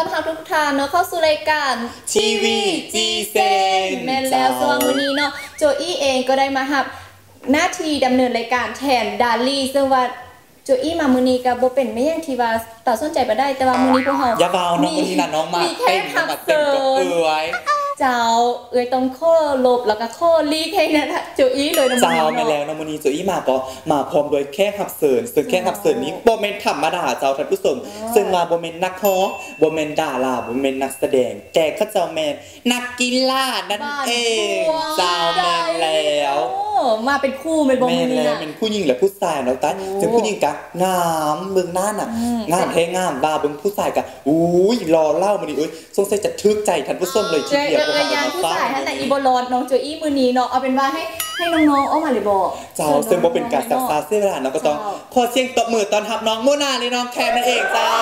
อนรับทุกท่านเนาะเข้าสู่รายการทีวีจีเซนแม่แล้วส่วนวันนี้เนาะโจอี้เองก็ได้มารับหน้าที่ดำเนินรายการแทนดาลี่ซึ่งว่าโจอี้มามื้อนี้ก็บ่เป็นไม่อย่างที่ว่าต่อสนใจบ่ได้แต่ว่ามื้อนี้พวกเฮาอย่าเบาน้องมื้อนี้น่ะน้องมาเต้นมาเต้นก็เจ้าต้องโคลบแล้วก็โคลีกให้นะโจอี้เลยน้องมื้อนี้เจ้ามาแล้วน้องมื้อนี้โจอี้มาก็มาพร้อมด้วยแค่ขับเสริญซึ่งแค่ขับเสริญนี้บ่แม่นธรรมดาเจ้าท่านผู้ชมซึ่งว่าบ่แม่นนักฮ้องบ่แม่นดาราบ่แม่นนักแสดงแต่เขาเจ้าแม่นนักกีฬานั่นเองเจ้าแม่นแล้วมาเป็นคู่เป็นบ่มื้อนี้น่ะเป็นผู้หญิงและผู้ชายเนาะตาซึ่งผู้หญิงก็งามเบิ่งหน้าน่ะงามแท้งามบ่าเบิ่งผู้ชายก็อุ้ยรอเล่ามื้อนี้สงสัยจะทึกใจท่านผู้ชมเลยทีเดียวผู้ชายท่านแต่อีโบรอดน้องโจอี้มื้อนี้เนาะเอาเป็นว่าให้น้องๆเอามาเลยบ่เจ้าซึ่งบ่เป็นการซักซ้าเสียเวลาเนาะก็ต้องขอเสียงตบมือต้อนรับน้องโมนาและน้องแคมนั่นเองเจ้า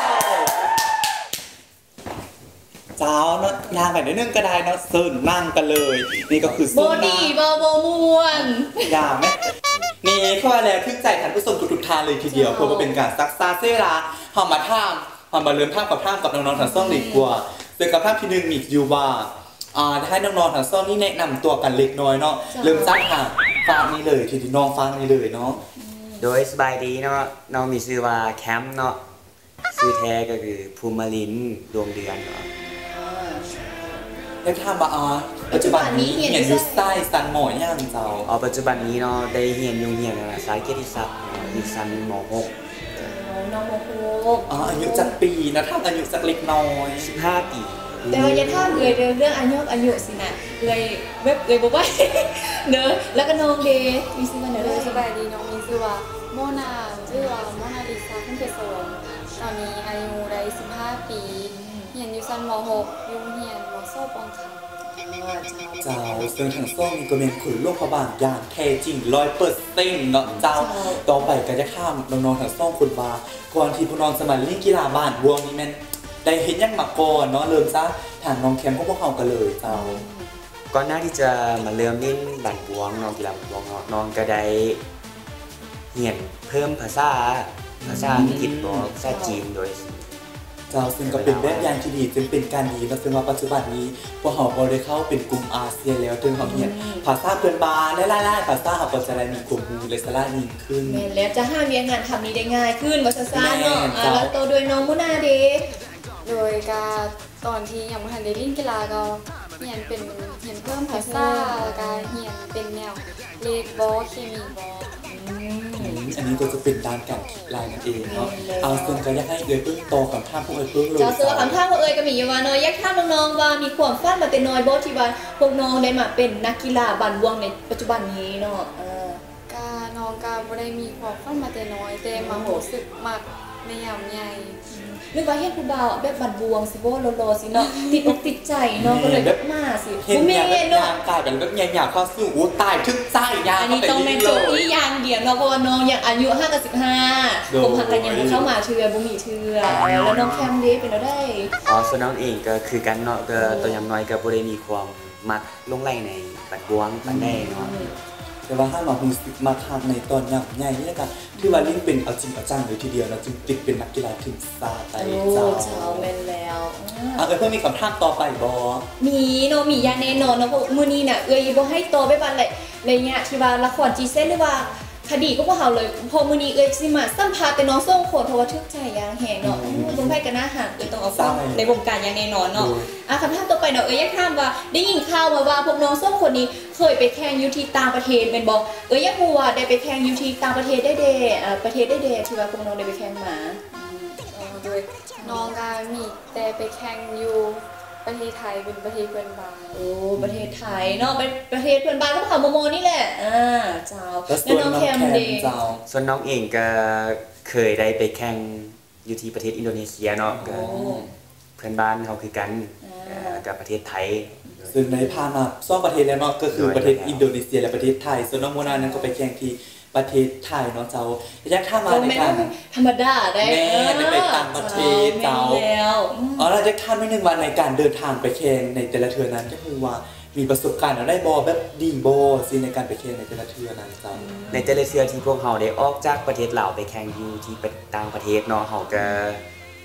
เจ้าเนาะย่างไปนิดนึงก็ได้เนาะซึ่งนั่งกันเลยนี่ก็คือบ่ดีบ่ม่วนย่างมั้ยนี่ข้อแล้วทึกใจท่านผู้ชมทุกๆท่านเลยทีเดียวเพราะว่าเป็นการซักซ้าเสียเวลาเฮามาถามเฮามาเริ่มถามกับน้องๆทั้งสองดีกว่าซึ่งกับถามที่1มีอยู่ว่าให้น้องๆทั้งสองนี่แนะนำตัวกันเล็กน้อยเนาะเริ่มจากทางฟังนี่เลยทีน้องฟังนี่เลยเนาะโดยสบายดีเนาะน้องมีชื่อว่าแคมป์เนาะชื่อแท้ก็คือภูมิลินดวงเดือนเนาะได้ถามว่าปัจจุบันนี้เรียนอยู่ใต้ซันหมอย่างเจ้าปัจจุบันนี้เนาะได้เรียนอยู่เรียนสายเกียรติศักดิ์อยู่ชั้นม.6 น้องม .6อายุจักปีนะถ้าอายุสักเล็กน้อย 15 ปีแต่ว่าอย่าถามเรื่องอายุสินะเว็บบ่ว่าเด้อแล้วก็น้องเดมีชื่อว่าเด้อสบายดีน้องมีชื่อว่าโมนาชื่อว่าโมนาลิซาขึ้นเทศวงตอนนี้อายุได้15 ปีเรียนอยู่ชั้นม.6อยู่เรียนม.โซ่ปองค่ะเจ้าซึ่งทั้งสองก็เป็นคนโลกพระบางอย่างแท้จริง100%เนาะเจ้าต่อไปก็จะข้ามน้องๆทั้งสองคนว่าก่อนที่พวกน้องสมัยเล่นกีฬาบ้านวงนี้แม่นได้เห็นยังมาก่อนเนาะเริ่มซะทางน้องแคมพวกเขากันเลยเจ้าก่อนหน้าที่จะมาเริ่มเล่นบันบวงน้องกีฬาบันบวงน้องก็ได้เรียนเพิ่มภาษาอังกฤษภาษาจีนโดยเจ้าซึ่งก็เป็นแบบอย่างที่ดีจึงเป็นการดีและซึ่งว่าปัจจุบันนี้พวกเขาบ่ได้เข้าเป็นกลุ่มอาเซียนแล้วถึงเขาเรียนภาษาเพื่อนบ้านหลายๆภาษาเขาก็จะได้มีกลุ่มฮูและสลายิ่งขึ้นแม่นแล้วจะหาเวียงงานทำนี้ได้ง่ายขึ้นว่าซ่าๆเนาะแล้วโตโดยน้องมุนาเดโดยการตอนที่ยังบ่ทันได้เล่นกีฬาก็เรียนเพิ่มภาษาการเรียนเป็นแนวเลขบอเคมีบออันนี้ก็จะเป็นด้านการคิดลายนั่นเองเนาะซึ่งก็อยากให้เพิ่งโตกับท่าพวกเพิ่งเลยจะซื้อคำท่าพวกก็มีอยู่ว่าน้อยอยากท่าน้องๆว่ามีความฝันมาแต่น้อยบ่ที่ว่าพวกน้องได้มาเป็นนักกีฬาบันวงในปัจจุบันนี้เนาะน้องก็บ่ได้มีความฝันมาแต่น้อยแต่มารู้สึกมักในยามใหญ่นึกว่าเฮ็ดผู้บ่าวแบบบันบวงสิบ่โลๆสิเนาะติดอกติดใจเนาะก็เลยแบบมาสิบ่แม่เนาะกลายเป็นแบบใหญ่ๆเข้าสู่ตายทึกใจยางอันนี้ต้องแม่นโจอี้อย่างเดียวเนาะเพราะว่าน้องยังอายุ5 กับ 15ผมหักกันยังบ่เข้ามาเทื่อบ่มีเทื่อแล้วน้องแคมเด้เป็นแล้วได้ส่วนน้องเองก็คือกันเนาะก็ตัวอย่างน้อยก็บ่ได้มีความมักลงไหลในบันบวงปานใดเนาะแต่ว่าถ้าเรารู้สึกมาทางในตอนยังใหญ่นี่ก็ที่ว่าลิ้นเป็นเอาจริงเอาจังเลยทีเดียวนะจึงติดเป็นนักกีฬาถึงซาไตเจ้าแม่นแล้วเพิ่นมีคำถามต่อไปบ่มีเนาะมีอย่างแน่นอนเนาะเพราะมื้อนี้น่ะบ่ให้โตไปบัดอะไรเงี้ยที่ว่าละครจีเซ่หรือว่าคดีก็บ่เฮาเลยพอมื้อนี้สิมาสัมภาษณ์แต่น้องส่งคนเพราะว่าทึกใจอย่างแฮงเนาะบ่ให้กันหน้าหักต้องเอาฟังในวงการอย่างแน่นอนเนาะคำถามต่อไปเนาะอยากถามว่าได้ยินข่าวมาว่าพวกน้องส่งคนนี้เคยไปแข่งอยู่ที่ต่างประเทศแม่นบ่อยากรู้ว่าได้ไปแข่งอยู่ที่ต่างประเทศได้เด้ประเทศได้เด้ที่ว่าพวกน้องได้ไปแข่งมาโดยน้องก็มีแต่ไปแข่งอยู่ประเทศไทยเป็นประเทศเพื่อนบ้านประเทศไทยเนาะเป็นประเทศเพื่อนบ้านก็เผ่าโมโมนี่แหละเจ้าแล้วน้องแคมเดย์ส่วนน้องเองก็เคยได้ไปแข่งอยู่ที่ประเทศอินโดนีเซียเนาะก็เพื่อนบ้านเขาคือกันกับประเทศไทยซึ่งในพามา2ประเทศแล้วเนาะก็คือประเทศอินโดนีเซียและประเทศไทยส่วนน้องโมนานั้นก็ไปแข่งที่ประเทศไทยเนาะเจ้าอยากถามมาในการธรรมดาได้ไปต่างประเทศเจ้าเราจะถามนิดนึงว่าในการเดินทางไปแข่งในแต่ละเทือนั้นก็คือว่ามีประสบการณ์ได้บ่แบบดีบ่สิในการไปแข่งในแต่ละเทือนั้นเจ้าในแต่ละเทือที่พวกเฮาได้ออกจากประเทศลาวไปแข่งอยู่ที่ต่างประเทศเนาะเฮาก็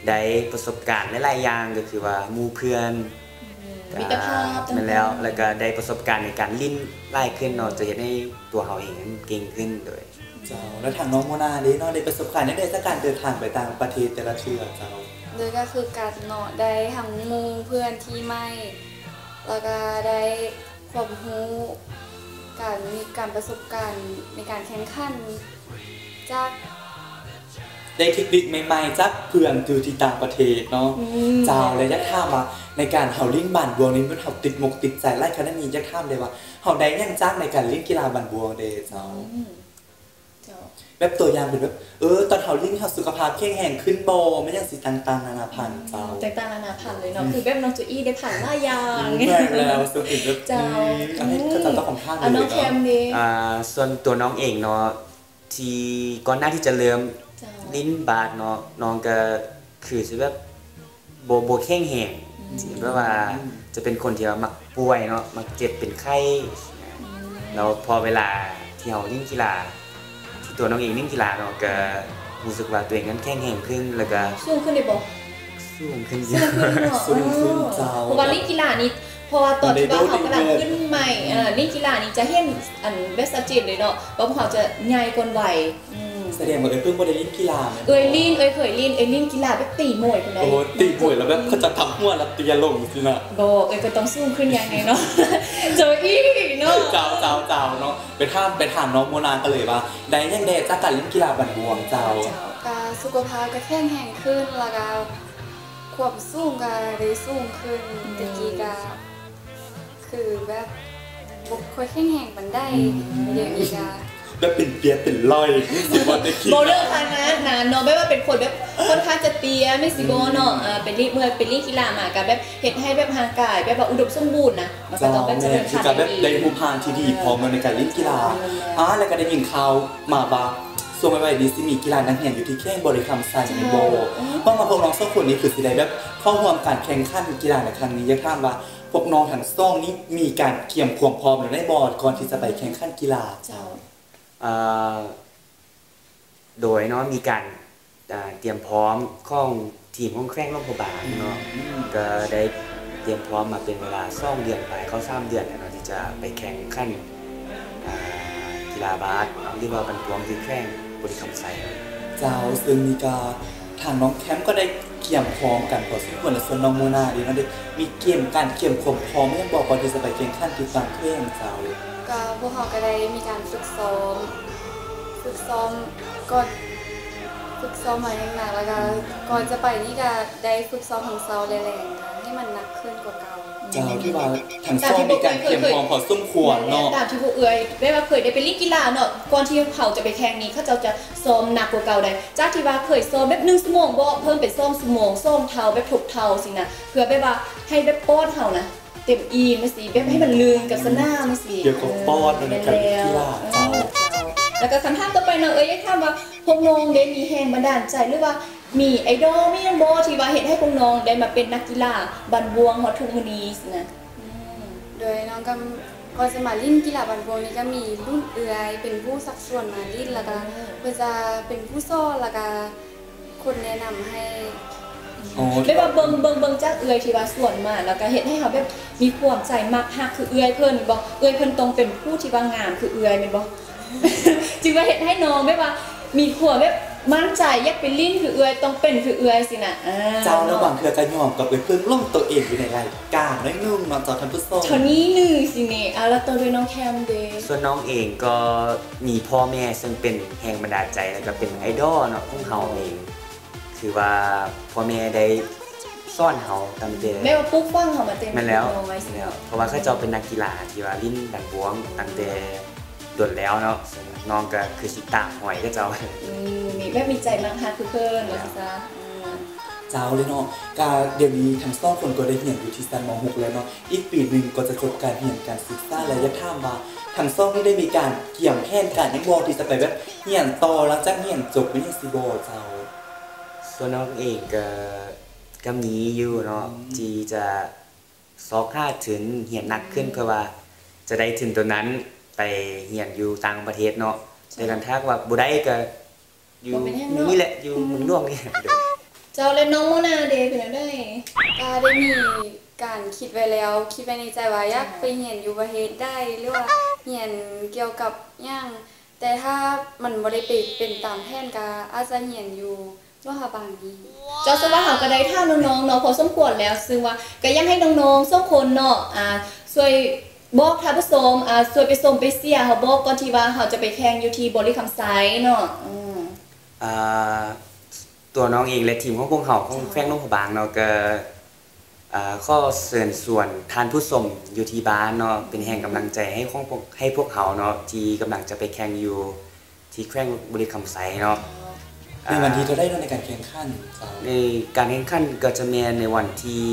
ได้ประสบการณ์หลายๆอย่างก็คือว่าหมู่เพื่อนมิตรภาพมันแล้วก็ได้ประสบการณ์ในการลิ้นไล่ขึ้นเนาะจะเห็นให้ตัวเขาเองเก่งขึ้นโดยเจ้าแล้วทางน้องโมนาเด้เนาะได้ประสบการณ์ในการเดินทางไปต่างประเทศแต่ละเทื่อเจ้าโดยก็คือการเนาะได้ทั้งหมู่เพื่อนที่ไม่แล้วก็ได้ความรู้การมีการประสบการณ์ในการแข่งขันจากได้เทคนิคใหม่ๆจากเพื่อนอยู่ที่ต่างประเทศเนาะเจ้าเลยยักท่ามว่าในการเฮาลิ่งบันบวงนี้มันเฮาติดติดใจไล่คะแนนนี้ยักท่ามได้ว่าเฮาได้ยังจ้างในการเล่นกีฬาบันบวงเด้เจ้าแบบตัวอย่างเป็นแบบตอนเฮาลิ่งเฮาสุขภาพแข็งแรงขึ้นบ่ไม่ยังสิต่างๆนานาพันเจ้าต่างๆนานาพันเลยเนาะคือแบบน้องจุอี้ได้ผ่านหลายอย่างแม่แล้วสุดแบบเจ้าให้เขาจะต้องของท่านเลยน้องแคมดีส่วนตัวน้องเองเนาะที่ก่อนหน้าที่จะเริ่มลิ้นบาดเนาะน้องก็คือสิแบบโบแข็งแรงเพราะว่าจะเป็นคนที่ว่ามักป่วยเนาะมักเจ็บเป็นไข้แล้วพอเวลาที่เฮาเล่นกีฬาที่ตัวน้องเองเล่นกีฬาเนาะก็รู้สึกว่าตัวเองนั้นแข็งแรงขึ้นแล้วก็สูงขึ้นได้บ่สูงขึ้นเยสูงอะขึ้นเนาะสูงขึ้นเจ้าเพราะว่าเล่นกีฬานี่เพราะว่าตอนที่ว่าเขากำลังขึ้นใหม่เล่นกีฬานี่จะเห็นอันเบสเจนเลยเนาะว่าพวกเขาจะใหญ่กว่าวัยแสดงว่าเพิ่งบ่ได้เล่นกีฬาแม่นเคยเล่นกีฬาแบบตีมวยพุ่นได้โอ้ตีป่วยแล้วแบบเขาจะทำหัวแล้วเตียลงสินะบ่ก็ต้องสูงขึ้นอย่างนี้เนาะ โจอี้เนาะเจ้าเนาะไปถามน้องโมนากันเลยว่าได้ยังได้จากการเล่นกีฬาบันบวงเจ้าการสุขภาพก็แข็งแรงขึ้นแล้วก็ความสูงก็ได้สูงขึ้นตะกี้ก็คือแบบบ่ค่อยแข็งแรงปานใดเดี๋ยวนี้ก็แบบเป็นเปียเป็นลอยสิบ่ได้คิดโบเดอร์ทางนั้นนะเนาะไม่ว่าเป็นคนแบบค่อนข้างจะเตี้ยไม่สิโบเนาะเป็นเมื่อเป็นเล่นกีฬามากับแบบเฮ็ดให้แบบร่างกายแบบว่าอุดมสมบูรณ์นะมันก็เจ้าต้องแบบเจแม่ริญคือพันการธุ์แบบได้รูปพานที่ดีพร้อมในการเล่นกีฬาแล้วก็ได้ยินข่าวมาว่าส่วนใหญ่ๆนี้สิมีกีฬานักเรียนอยู่ที่แข่งบริคำไซในโบว่ามาพวกน้อง2คนนี้คือสิได้แบบเข้าร่วมการแข่งขันกีฬาในครั้งนี้อยากถามว่าพวกน้องทั้ง2นี้มีการเตรียมความพร้อมหรือได้บอร์ดก่อนที่จะไปแข่งขันกีฬาเจ้าโดยเนาะมีการเตรียมพร้อมของทีมของแข้งร่มพบาลเนาะก็ได้เตรียมพร้อมมาเป็นเวลา2 เดือนไปเข้า3 เดือนเนาะที่จะไปแข่งขันกีฬาบาสหรือว่าบันพวงที่แข้งบริคำไซเจ้าซึ่งมีการทางน้องแคมป์ก็ได้เกี่ยมพร้อมกันพอสมควรและส่วนน้องโมนาดีนะได้มีเกมการเกี่ยมความพร้อมไม่ยังบอกก่อนที่จะไปแข่งขันที่ต่างประเทศเจ้าก็พวกเขาก็ได้มีการฝึกซ้อมก่อนฝึกซ้อมมาอย่างหนักแล้วก็ก่อนจะไปนี่ก็ได้ฝึกซ้อมของเซาแรงๆให้มันหนักขึ้นกว่าเก่าเจ้าที่ว่าทางซ้อมมีการเกี่ยมพร้อมพอสมควรเนาะตามที่พวกเอ่ยไม่ว่าเคยได้ไปเล่นกีฬาเนาะก่อนที่เขาจะไปแข่งนี้เขาจะซ้อมหนักกว่าเก่าได้จากที่ว่าเคยซ้อมแบบ1 ชั่วโมงบ่เพิ่มเป็น2 ชั่วโมงซ้อมเท่าแบบถกเท่าสินะเพื่อแบบว่าให้แบบป้อนเท่านะเต็มอีไม่สิแบบให้มันลืมกับสนามไม่สิเกี่ยวกับป้อนในการเล่นกีฬาเจ้าแล้วก็คำถามต่อไปเนาะอยากถามว่าพวกน้องได้มีแรงบันดาลใจหรือว่ามีไอดอลมียังบ่ที่ว่าเฮ็ดให้พวกน้องได้มาเป็นนักกีฬาบันบวงฮอดทุกมื้อนี้สินะโดยน้องก็ก่อนจะมาลิ้นกีฬาบันโบงนี้ก็มีรุ่นเอื้อยเป็นผู้สักส่วนมาลิ้นแล้วก็เพื่อจะเป็นผู้สอนแล้วก็คนแนะนำให้ได้ว่าเบิ่งจากเอื้อยที่ว่าส่วนมาแล้วก็เฮ็ดให้เฮาแบบมีความใจมักฮักคือเอื้อยเพิ่นบ่เอื้อยเพิ่นต้องเป็นผู้ที่ว่างามคือเอื้อยแม่นบ่ จึงว่าเฮ็ดให้น้องแบบว่ามีความแบบมั่นใจอยากเป็นลิ้นคือเอื้อยต้องเป็นคือเอื้อยสินะเจ้าระหว่างเธอก็ยอมกับเพื่อนล่มตัวเองอยู่ในรายการน้อยนุ่มเนาะเจ้าท่านผู้ชมเท่านี้หนึงสินี่แล้วตัวด้วยน้องแคมเด้ส่วนน้องเองก็มีพ่อแม่ซึ่งเป็นแรงบันดาลใจแล้วก็เป็นไอดอลเนาะของเฮาเองคือว่าพ่อแม่ได้สอนเฮาตั้งแต่แม่ว่าปุ๊กฟังเฮามาเต็มแม่นแล้วน้อยสิเพราะว่าเขาเจ้าเป็นนักกีฬาที่ว่าลิ้นดันบวงตั้งแต่โดนแล้วเนาะซึ่งน้องก็คือสิตามหอยก็เจ้ามีแบบมีใจมักฮักคือเพิ่นว่าซะเจ้าเลยเนาะการเดี๋ยวนี้ทั้งสองคนก็ได้เรียนอยู่ที่ชั้นม .6 แล้วเนาะอีกปีหนึงก็จะจบการเรียนการศึกษาและอยากถามว่าทั้งสองนี่ได้มีการเกี่ยมแผนการยังบ่ที่จะไปแบบเรียนต่อหลังจากเรียนจบไม่ใช่สิบ่เจ้าส่วนน้องเองก็มีอยู่เนาะที่จะซอกหาถึงเรียนหนักขึ้นเพื่อว่าจะได้ถึงตัวนั้นไปเรียนอยู่ต่างประเทศเนาะแต่กันถ้าว่าบ่ได้ก็อยู่นี่แหละอยู่เมืองหลวงนี่เเจ้าเล่นน้องโมนาเดย์เป็นจังได๋ก็ได้มีการคิดไว้แล้วคิดไว้ในใจว่าอยากไปเรียนอยู่ประเทศได้หรือว่าเรียนเกี่ยวกับหยังแต่ถ้ามันบ่ได้เป็นตามแผนก็อาจจะเรียนอยู่มหาบางดีเจ้าสว่าเฮาก็ได้ท่าน้องๆเนาะพอสมควรแล้วซึ่งว่าก็ยังให้น้องๆ2คนเนาะช่วยบอกท่านผู้ชมช่วยไปส่งไปเสียเฮาบอกก่อนที่ว่าเฮาจะไปแข่งอยู่ที่บริคำไซเนาะตัวน้องเองและทีมของพวกเขาของแฟงน้องผบางเนาะก็ข้อเชิญส่วนทานผู้ชมอยู่ที่บ้านเนาะเป็นแห่งกำลังใจให้พวกเขาเนาะที่กำลังจะไปแข่งอยู่ที่แข่งบริคำไซเนาะในวันที่จะได้ในการแข่งขันในการแข่งขันก็จะมีในวันที่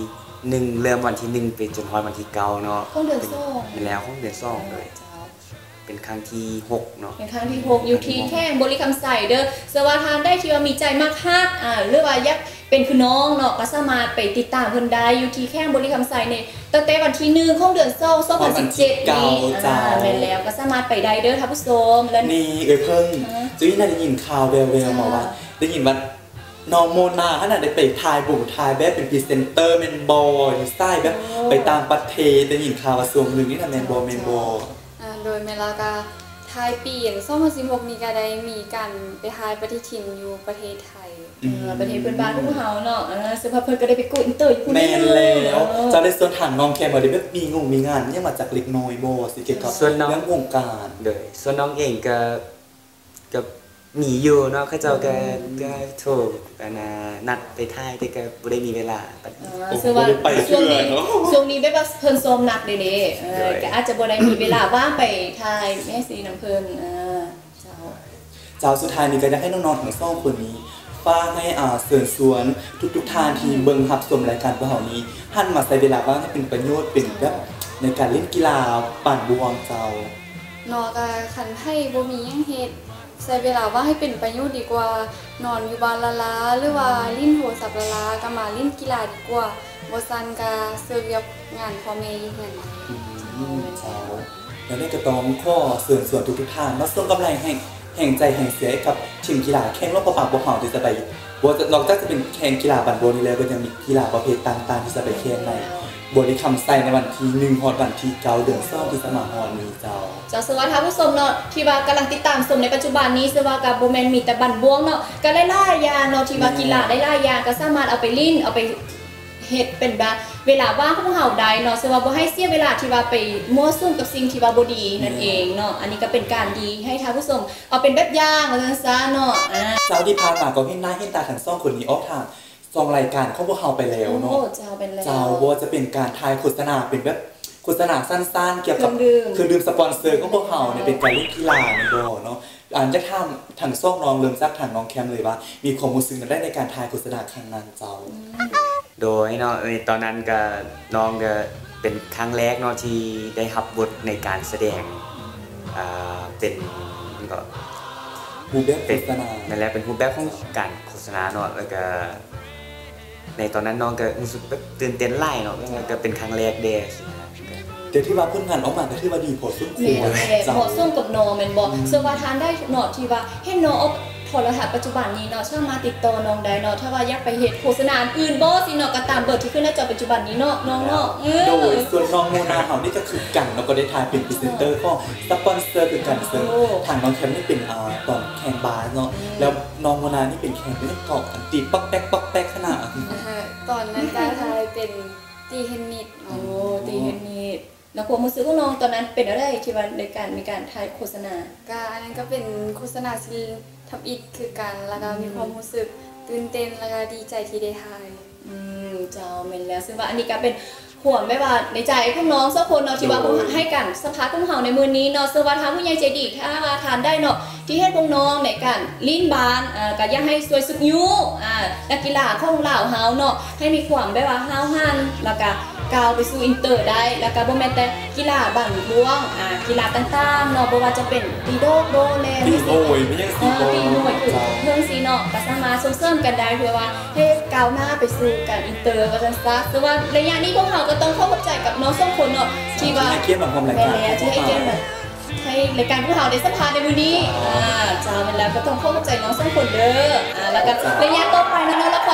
1เริ่มวันที่1ไปจนถึงวันที่9เนาะของเดือน2 เป็นแล้วของเดือน2เลยเป็นครั้งที่6เนาะเป็นครั้งที่6อยู่ที่แข่งบริคำไซเด้อสว่าทานได้ที่ว่ามีใจมากฮักหรือว่าอยากเป็นคือน้องเนาะก็สามารถไปติดตามเพิ่นได้อยู่ที่แข่งบริคำไซในตั้งแต่วันที่1ของเดือน2 2017นี้แม่นแล้วก็สามารถไปได้เด้อท่านผู้ชมและนี่เพิ่งจุ้ยน่าได้ยินข่าวแววๆมาว่าได้ยินว่าน้องโมนาขนาดได้ไปถ่ายบุ๋มถ่ายแบบเป็นพรีเซนเตอร์แมนบอลอยู่ใต้แบบไปตามประเทศได้ยินข่าวว่าส่วนหนึ่งนี่นะแมนบอลโดยเมลากาทายปี2016นี้ก็ได้มีการไปทายปฏิทินอยู่ประเทศไทยประเทศเพื่อนบ้านพวกเฮาเนาะสุภาพเพิ่นก็ได้ไปกูอินเตอร์อยู่แม่นแล้วจะได้ส่วนทางน้องแคมบ่ได้แบบมีงานยังมาจากเล็กน้อยบ่สิเกี่ยวกับเรื่องวงการเด้อส่วนน้องเองก็มีอยู่เนาะเขาเจ้าก็โทรกันนัดไปถ่ายแต่ก็บ่ได้มีเวลาคือว่าช่วงนี้แบบว่าเพิ่นซ้อมหนักเด้ก็อาจจะบ่ได้มีเวลาว่างไปถ่ายแม่ซีน้ำเพิ่นเจ้าสุดท้ายนี้ก็อยากให้น้องๆทั้ง2คนนี้ฝากให้เชิญชวนทุกท่านที่เบิ่งรับชมรายการของเฮานี้หันมาใช้เวลาว่างให้เป็นประโยชน์เป็นแบบในการเล่นกีฬาปั่นบวงเจ้าเนาะก็คันให้บ่มีหยังเฮ็ดใช้เวลาว่าให้เป็นประโยชน์ดีกว่านอนอยู่บ้านละหรือว่าลิ้นโทรศัพท์ละก็มาเล่นกีฬาดีกว่าบ่ซันก็เสิร์ฟกับงานพ่อแม่อยู่นั่นเจ้าแล้วนี่ก็ต้องขอเชิญชวนทุกท่านมาส่งกำลังแห่งใจแห่งเสียกับทีมกีฬาแข่งรอบประปาบ่เฮาที่จะไปนอกจากจะเป็นแข่งกีฬาบันโบนี่แล้วก็ยังมีกีฬาประเภทต่างๆที่จะไปแข่งในบริคำไซในวันที่1ฮอดวันที่9เดือน2ที่สมาฮอดนี้เจ้าสวัสดีท่านผู้ชมเนาะที่ว่ากำลังติดตามชมในปัจจุบันนี้สว่ากับบ่แม่นมีแต่บันบวงเนาะก็หลายๆอย่างเนาะที่ว่ากีฬาได้หลายอย่างก็สามารถเอาไปลิ้นเอาไปเฮ็ดเป็นแบบเวลาว่างของเฮาได้เนาะสว่าบ่ให้เสียเวลาที่ว่าไปมั่วซุ่มกับสิ่งที่ว่าบ่ดีนั่นเองเนาะอันนี้ก็เป็นการดีให้ท่านผู้ชมเอาเป็นแบบอย่างว่าซั่นซะเนาะเจ้าที่ผ่านมาก็เห็นหน้าเห็นตาทั้ง2คนนี้ออกทาง2รายการของพวกเฮาไปแล้วเนาะเจ้าเป็นแล้วเจ้าว่าจะเป็นการถ่ายโฆษณาเป็นแบบโฆษณาสั้นๆเกี่ยวกับเครื่องดื่มสปอนเซอร์ของพวกเฮาเนี่ยเป็นการเล่นกีฬาในบ่เนาะจะถามทางซ่องน้องเริ่มซักทางน้องแคมเลยว่ามีความรู้สึกได้ในการถ่ายโฆษณาครั้งนั้นเจ้าโดยเนาะตอนนั้นก็น้องก็เป็นครั้งแรกเนาะที่ได้รับบทในการแสดงเป็นก็รูปแบบโฆษณานั่นแหละเป็นรูปแบบของการโฆษณาเนาะแล้วก็ในตอนนั้นน้องก็รู้สึกแบบตื่นเต้นหลายเนาะก็เป็นครั้งแรกเด้แต่ที่ว่าผลงานออกมาก็ถือว่าดีพอสมควรเหมาะสมกับน้องแม่นบ่ซึ่งว่าทานได้เนาะที่ว่าเห็นน้องโทรทัศน์ปัจจุบันนี้เนาะสามารถติดต่อน้องได้เนาะถ้าว่าอยากไปเฮ็ดโฆษณาอื่นบ่สิเนาะก็ตามเบอร์ที่ขึ้นหน้าจอปัจจุบันนี้เนาะน้องเนาะโดยส่วนน้องโมนาเฮานี่ก็คือกันแล้วก็ได้ถ่ายเป็นพรีเซนเตอร์ของสปอนเซอร์คือกันซึ่งทางน้องแคมนี่เป็นตอนแข่งบาสเนาะแล้วน้องโมนานี่เป็นแข่งเป็นเกาะอันตีป๊อกแป๊กขนาดตอนนั้นก็ถ่ายเป็นตีเทนนิสตีเทนนิสแล้วความรู้สึกของน้องตอนนั้นเป็นอะไรที่ว่าในการมีการถ่ายโฆษณาก็อันนั้นก็เป็นโฆษณาซีทำอีกคือกันแล้วก็มีความรู้สึกตื่นเต้นแล้วก็ดีใจที่ได้ถ่ายเจ้าแม่นแล้วซึ่งว่าอันนี้ก็เป็นห่วงไม่ว่าในใจของน้องสักคนเนาะที่ว่าให้กันสภาของเฮาในมื้อนี้เนาะซึ่งว่าทางผู้ใหญ่ใจดีถ้าว่าทานได้เนาะที่เฮ็ดของน้องในการลิ้นบานก็อยากให้สวยสุดยุนักกีฬาของลาวเฮาเนาะให้มีความแบบว่าห้าวหันแล้วก็ก้าวไปสู่อินเตอร์ได้แล้วก็บ่แม่นแต่กีฬาบันบวงกีฬาต่างๆเนาะบ่ว่าจะเป็นตีโดโดแลนตีโอยไม่ใช่ตีโอยตีโอยคือเรื่องซีเนาะก็สามารถส่งเสริมกันได้เพื่อว่าให้ก้าวหน้าไปสู่การอินเตอร์ว่าซั่นซะแต่ว่าระยะนี้พวกเฮาก็ต้องเข้าใจกับน้อง2คนเนาะที่ว่าให้เกียรติความรายการที่ให้เกียรติให้รายการพวกเฮาได้สัมภาษณ์ในมื้อนี้จ้าแม่นแล้วก็ต้องเข้าใจน้อง2คนเด้อแล้วก็ระยะต่อไปเนาะเราขอ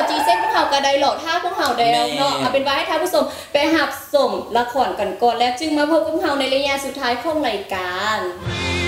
จีเซ็ตพวกเขาก็ได้หลอกท่าพวกเขาได้แล้วเนาะเอาเป็นว่าให้ท่านผู้ชมไปหับสมละครกันก่อนแล้วจึงมาพบกับพวกเขาในระยะสุดท้ายของรายการ